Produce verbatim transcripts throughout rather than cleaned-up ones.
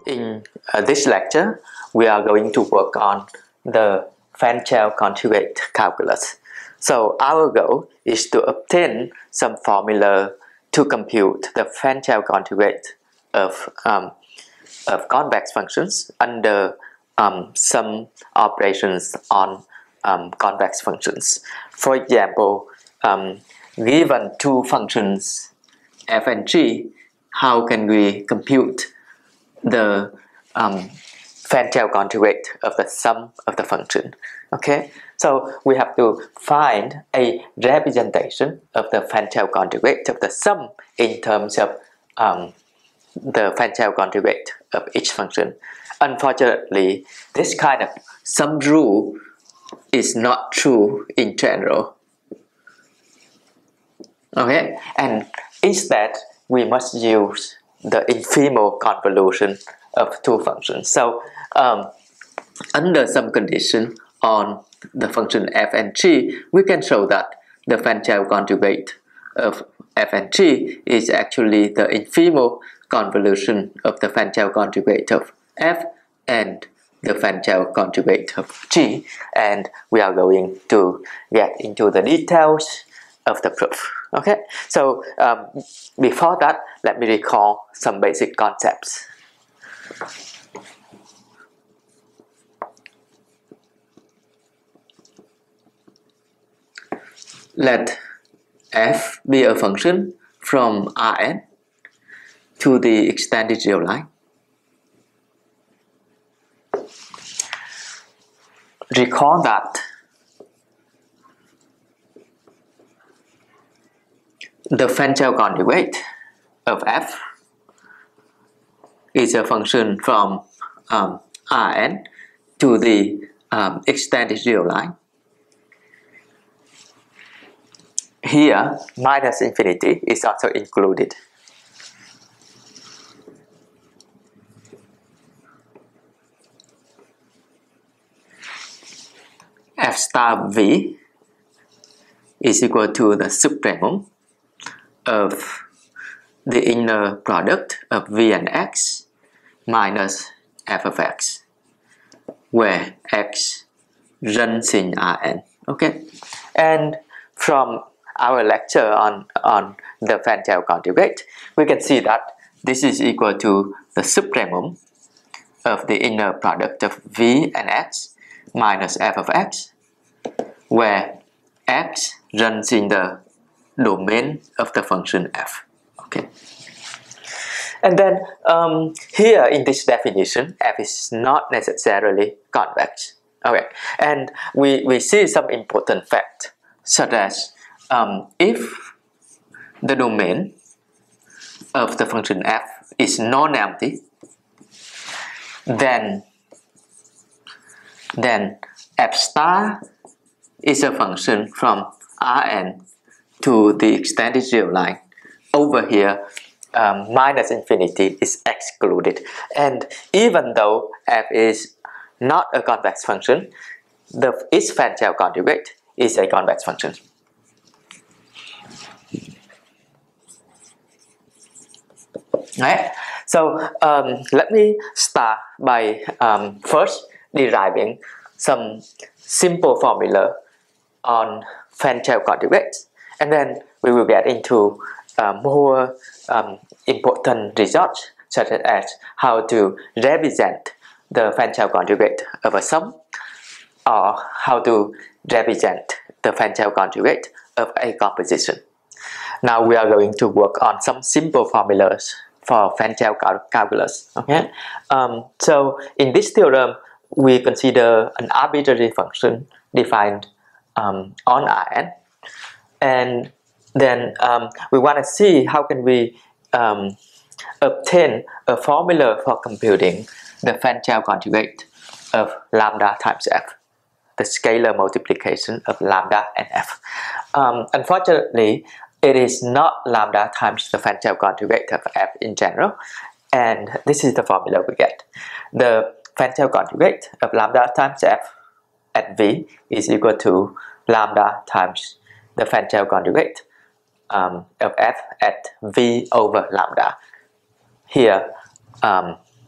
In uh, this lecture, we are going to work on the Fairchild conjugate calculus. So our goal is to obtain some formula to compute the Fairchild conjugate of, um, of convex functions under um, some operations on um, convex functions. For example, um, given two functions f and g, how can we compute the um, Fairchild conjugate of the sum of the function? Okay, so we have to find a representation of the Fairchild conjugate of the sum in terms of um, the Fairchild conjugate of each function. Unfortunately, this kind of sum rule is not true in general. Okay, and instead we must use the infinite convolution of two functions. So um, under some condition on the function f and g, we can show that the Fairchild conjugate of f and g is actually the infinite convolution of the Fairchild conjugate of f and the Fairchild conjugate of g, and we are going to get into the details of the proof. Okay, so um, before that, let me recall some basic concepts. Let f be a function from Rn to the extended real line. Recall that the Fairchild conjugate of f is a function from um, Rn to the um, extended real line. Here, minus infinity is also included. F star v is equal to the supremum of the inner product of v and x minus f of x, where x runs in Rn. Okay, and from our lecture on, on the Fairchild conjugate, we can see that this is equal to the supremum of the inner product of v and x minus f of x, where x runs in the domain of the function f. Okay, and then um, here in this definition, f is not necessarily convex. Okay, and we, we see some important fact, such as um, if the domain of the function f is non-empty, then then f star is a function from Rn to the extended real line. Over here, um, minus infinity is excluded, and even though f is not a convex function, the its Fairchild conjugate is a convex function. Right. So um, let me start by um, first deriving some simple formula on Fairchild conjugates, and then we will get into uh, more um, important results, such as how to represent the Fairchild conjugate of a sum, or how to represent the Fairchild conjugate of a composition. Now we are going to work on some simple formulas for Fairchild calculus. Okay, um, so in this theorem, we consider an arbitrary function defined um, on Rn, and then um, we want to see how can we um, obtain a formula for computing the Fairchild conjugate of lambda times f, the scalar multiplication of lambda and f. Um, unfortunately, it is not lambda times the Fairchild conjugate of f in general, and this is the formula we get. The Fairchild conjugate of lambda times f at v is equal to lambda times the Fairchild conjugate um, of f at v over lambda. Here, um,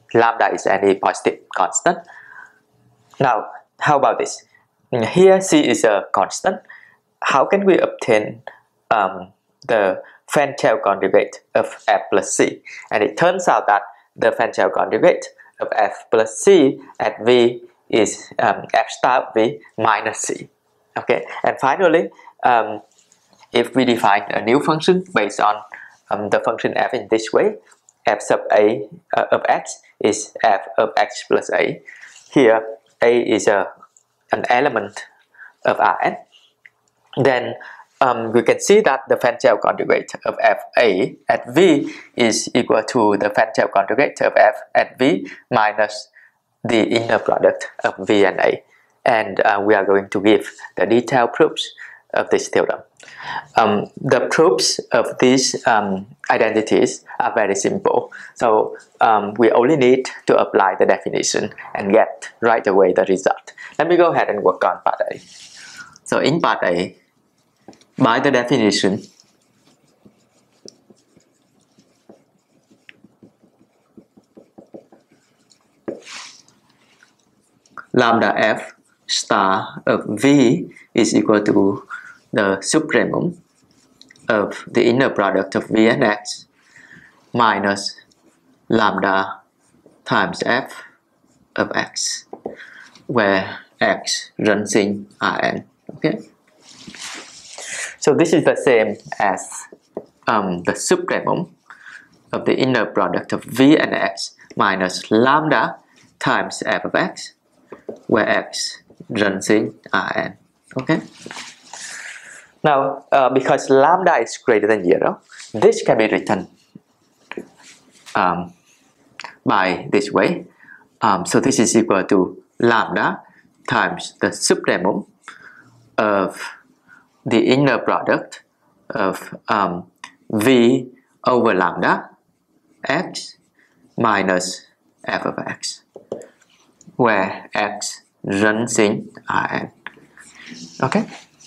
lambda is any positive constant. Now, how about this? Here C is a constant. How can we obtain um, the Fairchild conjugate of F plus C? And it turns out that the Fairchild conjugate of F plus C at V is um, F star of V minus C. Okay, and finally, um, if we define a new function based on um, the function f in this way, f sub a uh, of x is f of x plus a. Here, a is a an element of Rn. Then um, we can see that the Fairchild conjugate of f a at v is equal to the Fairchild conjugate of f at v minus the inner product of v and a. And uh, we are going to give the detailed proofs of this theorem. Um, the proofs of these um, identities are very simple. So um, we only need to apply the definition and get right away the result. Let me go ahead and work on part A. So in part A, by the definition, lambda f star of v is equal to the supremum of the inner product of v and x minus lambda times f of x, where x runs in Rn. Okay. So this is the same as um, the supremum of the inner product of v and x minus lambda times f of x, where x runs in Rn. Okay. Now, uh, because lambda is greater than zero, this can be written um, by this way. Um, so this is equal to lambda times the supremum of the inner product of um, v over lambda x minus f of x, where x runs in Rn. Okay.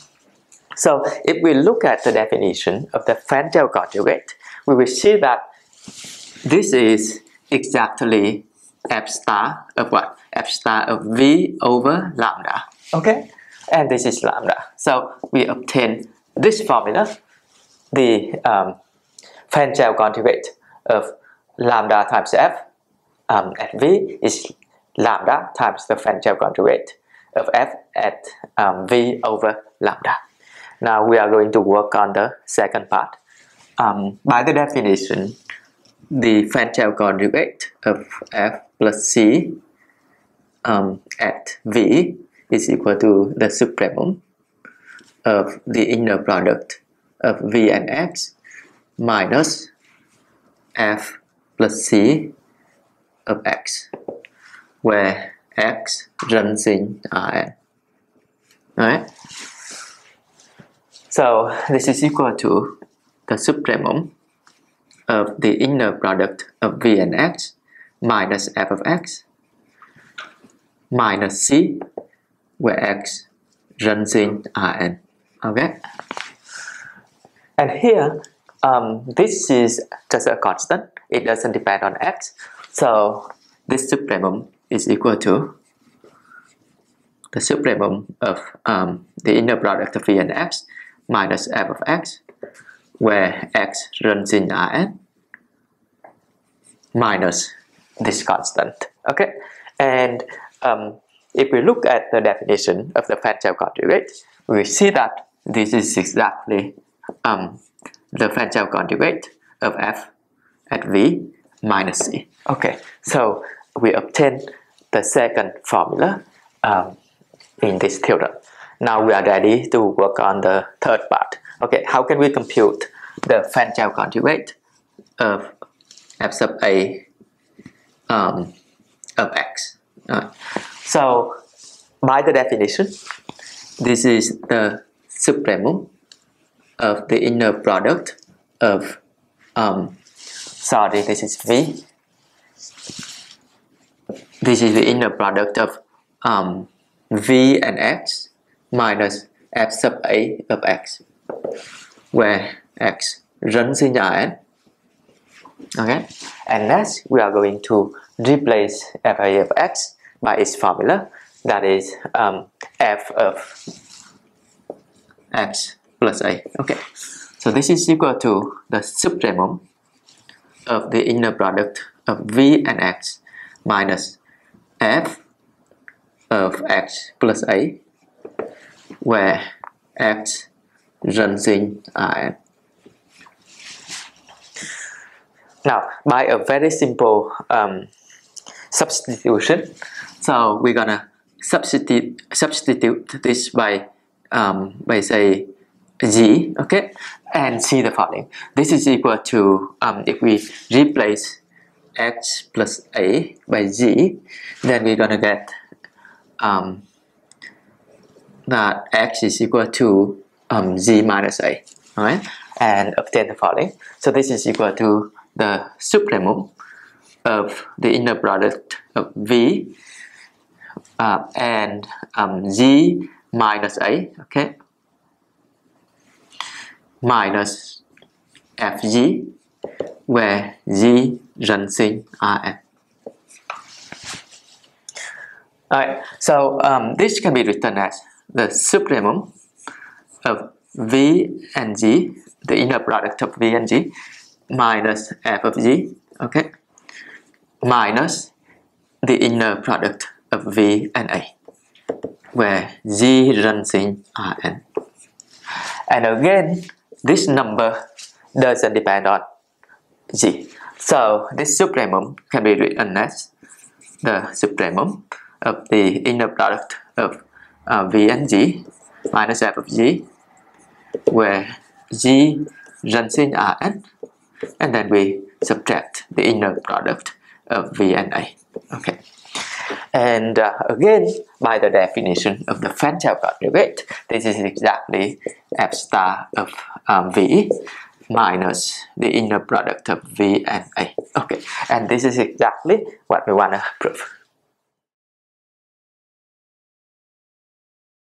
So if we look at the definition of the Fairchild conjugate, we will see that this is exactly f star of what? F star of v over lambda. Okay, and this is lambda. So we obtain this formula, the um, Fairchild conjugate of lambda times f um, at v is lambda times the Fairchild conjugate of f at um, v over lambda. Now we are going to work on the second part. Um, by the definition, the Fairchild conjugate of f plus c um, at v is equal to the supremum of the inner product of v and x minus f plus c of x, where x runs in Rn. Alright. So this is equal to the supremum of the inner product of v and x minus f of x minus c, where x runs in Rn. Okay. And here, um, this is just a constant. It doesn't depend on x. So this supremum is equal to the supremum of um, the inner product of v and x minus f of x, where x runs in Rn, minus this constant. Okay, and um, if we look at the definition of the Fairchild conjugate, we see that this is exactly um, the Fairchild conjugate of f at v minus c. Okay, so we obtain the second formula um, in this theorem. Now we are ready to work on the third part. Okay, how can we compute the Fairchild conjugate of f sub a um, of x? Uh, so by the definition, this is the supremum of the inner product of um, sorry, this is v. This is the inner product of um, v and x minus f sub a of x, where x runs in Rn. Okay, and next we are going to replace f a of x by its formula, that is um, f of x plus a. Okay, so this is equal to the supremum of the inner product of v and x minus f of x plus a, where x runs in Rn. Now, by a very simple um, substitution, so we're gonna substitute substitute this by um, by say g, okay, and see the following. This is equal to um, if we replace x plus a by g, then we're gonna get um, that x is equal to um, g minus a, all right, and obtain the following. So this is equal to the supremum of the inner product of v uh, and um, g minus a, okay, minus fg, where g runs in Rn. Alright, so um, this can be written as the supremum of v and g, the inner product of v and g, minus f of g, okay, minus the inner product of v and a, where g runs in Rn. And again, this number doesn't depend on g. So this supremum can be written as the supremum of the inner product of uh, v and g minus f of g, where g runs in Rn, and then we subtract the inner product of v and a. Okay, and uh, again, by the definition of the Fairchild conjugate, this is exactly f star of um, v minus the inner product of v and a. Okay, and this is exactly what we want to prove.